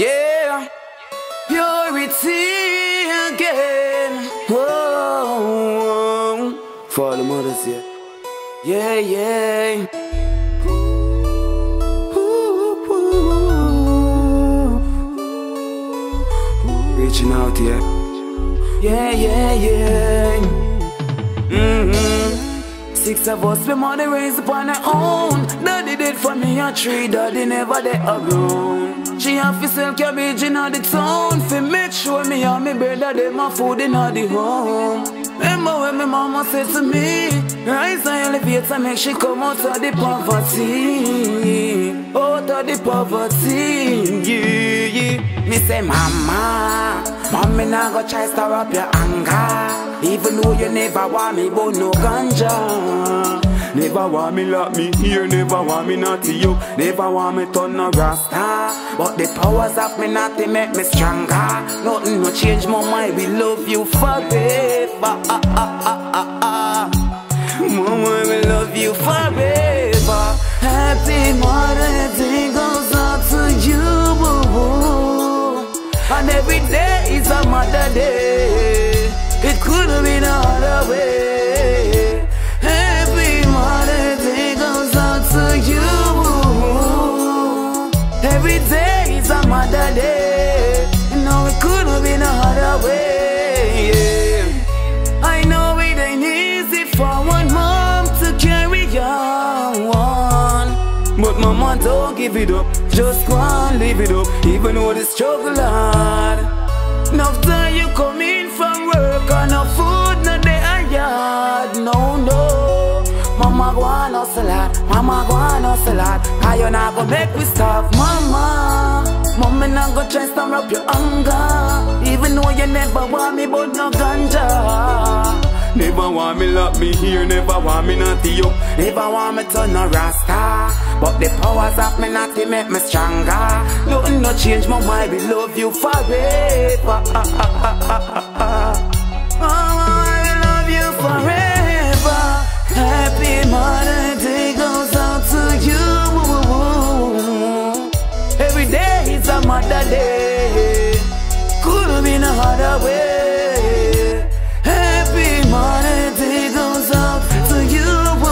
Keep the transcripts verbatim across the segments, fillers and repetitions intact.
Yeah, purity again. Whoa, for the mothers, yeah. Yeah, yeah. Reaching out, yeah. Yeah, yeah, yeah. Mm-hmm. Six of us, we money raised upon our own. Daddy did for me a tree, daddy never there around. She have to sell cabbage in the town. Fi make sure me and me brother them a food in the home. Remember when my mama said to me, rise and elevate and make she come out of the poverty. Out of the poverty, yeah, yeah. Me say, mama, mommy now go try stir up your anger. Even though you never want me, but no ganja. Never want me lock me here, never want me not to you. Never want me turn a rasta. But the powers of me not to make me stronger. Nothing no change my mind, we love you forever. Ah, ah, ah, ah, ah. Mama, we love you forever. Happy Mother's Day goes out to you. And every day is a Mother Day. It could have been another way. Happy Mother's Day goes out to you. Every day is a Mother Day. No, it could have been another way, yeah. I know it ain't easy for one mom to carry on, but mama, don't give it up. Just go and live it up, even though the struggle hard. Enough time you come in from work and no food, no day a yard. No, no. Mama go and hustle hard, mama go and hustle hard. Cause you not go make we stop, mama. Mama not go try stir up your anger. Even though you never want me, but no ganja. Never want me lock me here, never want me not to you. Never want me turn a rasta. But the powers of me not to make me stronger. Nothing no change my mind, we love you forever. Ah, ah, ah, ah, ah. Oh, I love you forever. Happy Mother's Day goes out to you. Every day is a Mother Day. Could have been a harder way. Happy Mother's Day goes out to you.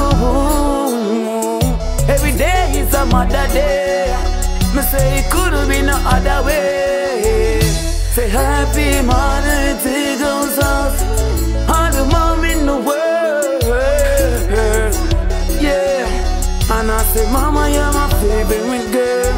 Every day is a Mother Day. Me say it could have been no other way. Say happy Mother's Day goes out all the mom in the world. Yeah. And I say, mama, you're my favorite girl.